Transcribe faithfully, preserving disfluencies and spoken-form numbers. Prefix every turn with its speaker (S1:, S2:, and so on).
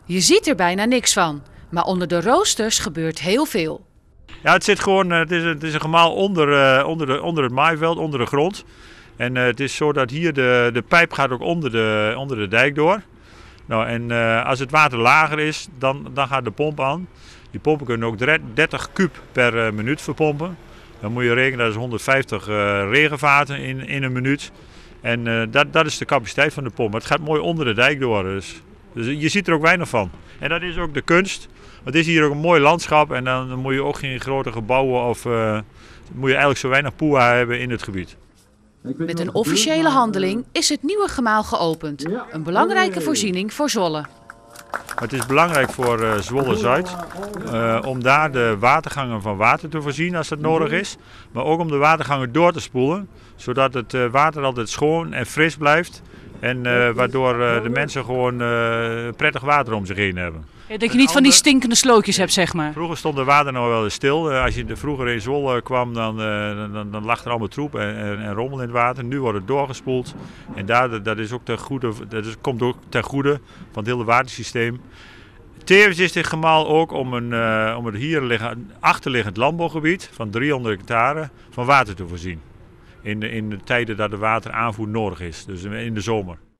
S1: Je ziet er bijna niks van, maar onder de roosters gebeurt heel veel.
S2: Ja, het zit gewoon, het is, het is een gemaal onder, uh, onder, de, onder het maaiveld, onder de grond. En uh, het is zo dat hier de, de pijp gaat ook onder de, onder de dijk door. Nou, en uh, als het water lager is, dan, dan gaat de pomp aan. Die pompen kunnen ook dertig kuub per uh, minuut verpompen. Dan moet je rekenen, dat is honderdvijftig uh, regenvaten in, in een minuut. En uh, dat, dat is de capaciteit van de pomp. Het gaat mooi onder de dijk door, dus, dus je ziet er ook weinig van. En dat is ook de kunst. Het is hier ook een mooi landschap en dan, dan moet je ook geen grote gebouwen of uh, moet je eigenlijk zo weinig poeha hebben in het gebied.
S1: Met een officiële handeling is het nieuwe gemaal geopend. Een belangrijke voorziening voor Zwolle.
S2: Het is belangrijk voor uh, Zwolle-Zuid uh, om daar de watergangen van water te voorzien als dat nodig is. Maar ook om de watergangen door te spoelen, zodat het uh, water altijd schoon en fris blijft. En uh, waardoor uh, de mensen gewoon uh, prettig water om zich heen hebben.
S3: Ja, dat je niet van die stinkende slootjes hebt, zeg maar.
S2: Vroeger stond het water nog wel eens stil. Uh, als je vroeger in Zwolle kwam, dan, uh, dan, dan lag er allemaal troep en, en, en rommel in het water. Nu wordt het doorgespoeld. En daar, dat, is ook ten goede, dat is, komt ook ten goede van het hele watersysteem. Tevens is dit gemaal ook om, een, uh, om het hier liggen, achterliggend landbouwgebied van driehonderd hectare van water te voorzien. In de, in de tijden dat de wateraanvoer nodig is, dus in de zomer.